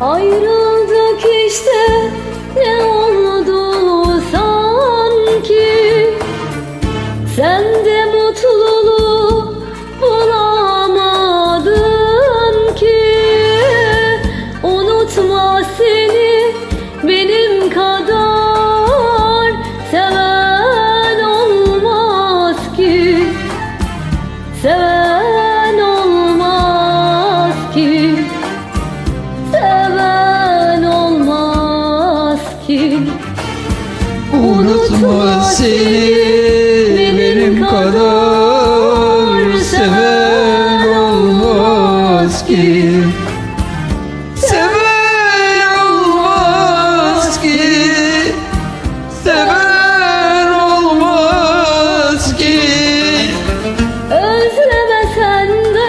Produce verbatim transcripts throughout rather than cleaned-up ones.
Ayrıldık işte, ne oldu sanki? Sen de mutluluğu bulamadın ki. Unutma, seni benim kadar seven olmaz ki. Seven olmaz ki. Seven olmaz ki. Unutma, seni benim kadar seven olmaz ki. Seven olmaz ki. Seven olmaz ki. Özlemesen de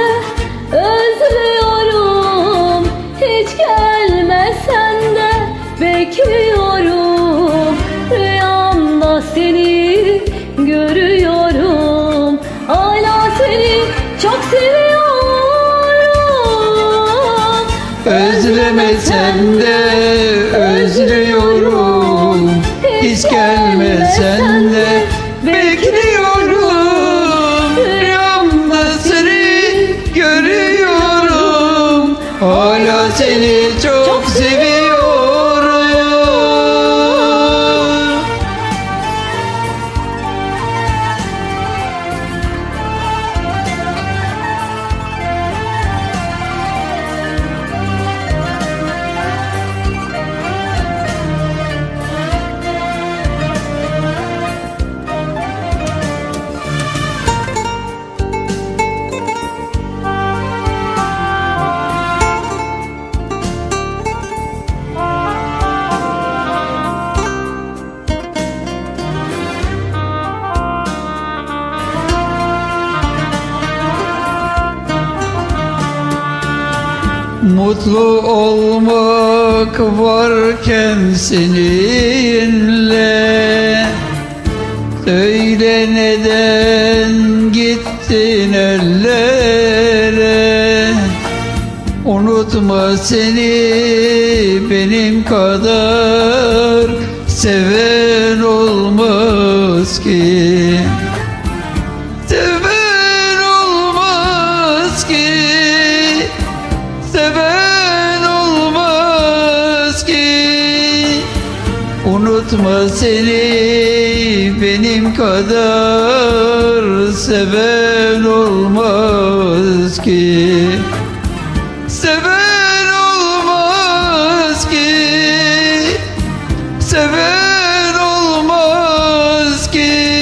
özlüyorum, hiç gelmesen de bekliyorum. Rüyamda seni görüyorum, hala seni çok seviyorum. Özlemesen de özlüyorum, hiç gelmesen de bekliyorum. Rüyamda seni görüyorum, hala seni çok seviyorum. Mutlu olmak varken seninle, söyle neden gittin ellere? Unutma, seni benim kadar seven olmaz ki. Seven olmaz ki. Seven olmaz ki. Unutma, seni benim kadar seven olmaz ki. Seven olmaz ki. Seven olmaz ki.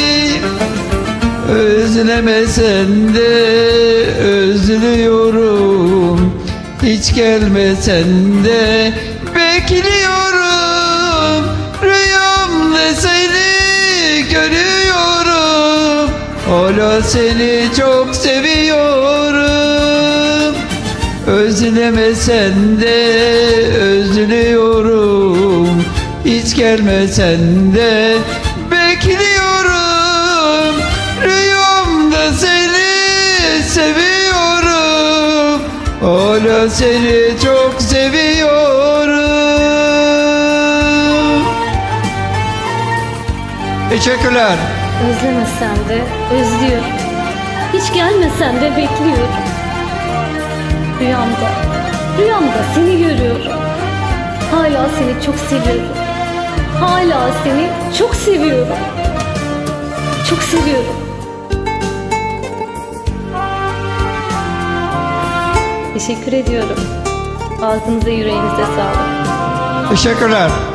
Özlemesen de özlüyorum, hiç gelmesen de bekliyorum. Rüyamda seni görüyorum, hala seni çok seviyorum. Özlemesen de özlüyorum, hiç gelmesen de bekliyorum. Rüyamda seni seviyorum, hala seni çok seviyorum. Teşekkürler. Özlemesen de özlüyorum, hiç gelmesen de bekliyorum. Rüyamda, rüyamda seni görüyorum, hala seni çok seviyorum. Hala seni çok seviyorum. Çok seviyorum. Teşekkür ediyorum. Ağzınıza, yüreğinize sağlık. Teşekkürler.